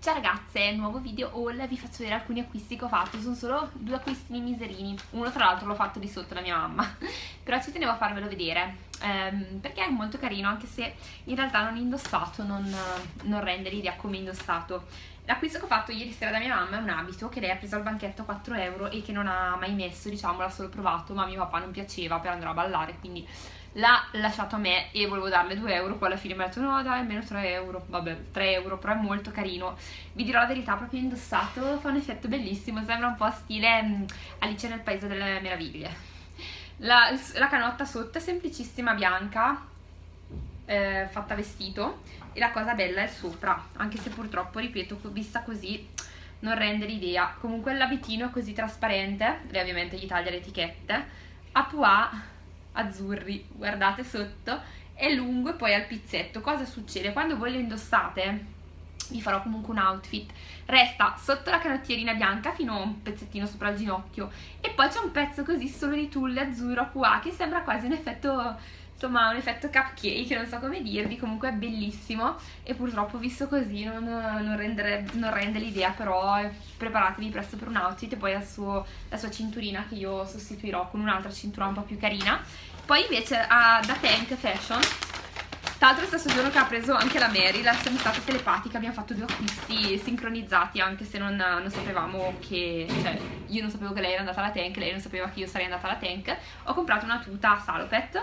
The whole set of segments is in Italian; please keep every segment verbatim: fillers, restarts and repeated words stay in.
Ciao ragazze, nuovo video haul, vi faccio vedere alcuni acquisti che ho fatto. Sono solo due acquistini miserini, uno tra l'altro l'ho fatto di sotto la mia mamma, però ci tenevo a farvelo vedere ehm, perché è molto carino, anche se in realtà non indossato non, non rende l'idea come indossato. L'acquisto che ho fatto ieri sera da mia mamma è un abito che lei ha preso al banchetto a quattro euro e che non ha mai messo, diciamo, l'ha solo provato, ma a mio papà non piaceva per andare a ballare, quindi l'ha lasciato a me e volevo darle due euro, poi alla fine mi ha detto no dai, almeno tre euro, vabbè, tre euro, però è molto carino. Vi dirò la verità, proprio indossato fa un effetto bellissimo, sembra un po' stile um, Alice nel Paese delle Meraviglie. La, la canotta sotto è semplicissima, bianca, eh, fatta vestito, e la cosa bella è sopra, anche se purtroppo, ripeto, vista così non rende l'idea. Comunque l'abitino è così trasparente, lei ovviamente gli taglia le etichette, a pois azzurri, guardate sotto, è lungo e poi al pizzetto. Cosa succede? Quando voi lo indossate, vi farò comunque un outfit, resta sotto la canottierina bianca fino a un pezzettino sopra il ginocchio e poi c'è un pezzo così solo di tulle azzurro a pois che sembra quasi un effetto, insomma, un effetto cupcake, non so come dirvi. Comunque è bellissimo e purtroppo visto così non, non, rendere, non rende l'idea, però preparatevi presto per un outfit. E poi la, suo, la sua cinturina che io sostituirò con un'altra cintura un po' più carina. Poi invece a, da Tank Fashion, tra l'altro stesso giorno che ha preso anche la Mary, la siamo state telepatiche, abbiamo fatto due acquisti sincronizzati, anche se non, non sapevamo che, cioè io non sapevo che lei era andata alla Tank, lei non sapeva che io sarei andata alla Tank. Ho comprato una tuta a Salopet,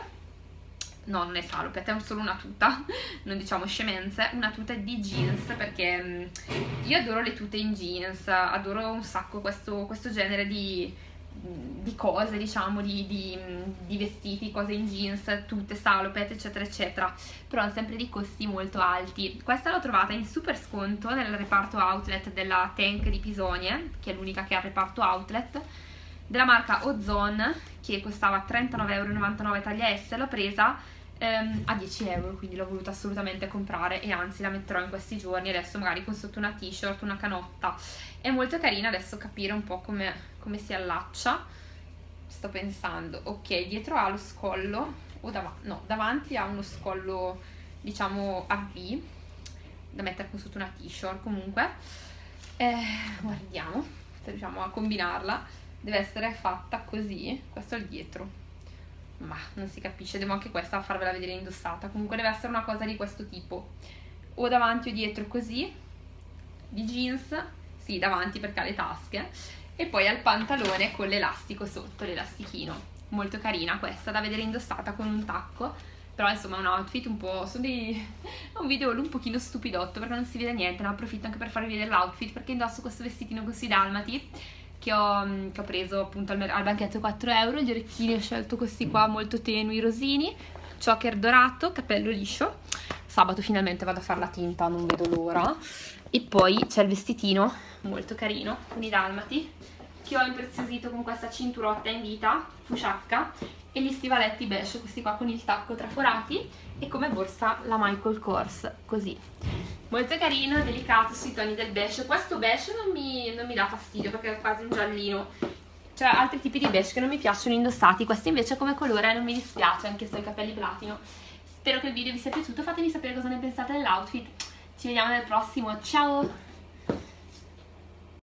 no, non è Salopet, è solo una tuta, non diciamo scemenze, una tuta di jeans, perché mh, io adoro le tute in jeans, adoro un sacco questo, questo genere di, di cose, diciamo, di, di, di vestiti, cose in jeans, tute, Salopet, eccetera, eccetera, però hanno sempre di costi molto alti. Questa l'ho trovata in super sconto nel reparto outlet della Tank di Pisonie, che è l'unica che ha il reparto outlet, della marca Ozone, che costava trentanove e novantanove euro taglia S. L'ho presa ehm, a dieci euro, quindi l'ho voluta assolutamente comprare e anzi la metterò in questi giorni, adesso magari con sotto una t-shirt, una canotta. È molto carina, adesso capire un po' come, come si allaccia, sto pensando. Ok, dietro ha lo scollo, o dav no, davanti ha uno scollo, diciamo, a V, da mettere con sotto una t-shirt. Comunque eh, guardiamo se riusciamo a combinarla. Deve essere fatta così, questo è il dietro, ma non si capisce, devo anche questa farvela vedere indossata. Comunque deve essere una cosa di questo tipo, o davanti o dietro così, di jeans, sì, davanti perché ha le tasche, e poi al pantalone con l'elastico sotto, l'elastichino. Molto carina questa, da vedere indossata con un tacco, però insomma è un outfit un po', sono dei, un video un pochino stupidotto perché non si vede niente, ne approfitto anche per farvi vedere l'outfit, perché indosso questo vestitino così dalmati, Che ho, che ho preso appunto al, al banchetto quattro euro. Gli orecchini ho scelto questi qua molto tenui, rosini, choker dorato, capello liscio. Sabato finalmente vado a fare la tinta, non vedo l'ora. E poi c'è il vestitino molto carino con i dalmati, che ho impreziosito con questa cinturotta in vita fusciacca e gli stivaletti beige, questi qua con il tacco traforati, e come borsa la Michael Kors, così. Molto carino, delicato, sui toni del beige. Questo beige non mi, non mi dà fastidio perché è quasi un giallino. C'è altri tipi di beige che non mi piacciono indossati, questo invece come colore non mi dispiace, anche se ho i capelli platino. Spero che il video vi sia piaciuto, fatemi sapere cosa ne pensate dell'outfit. Ci vediamo nel prossimo, ciao!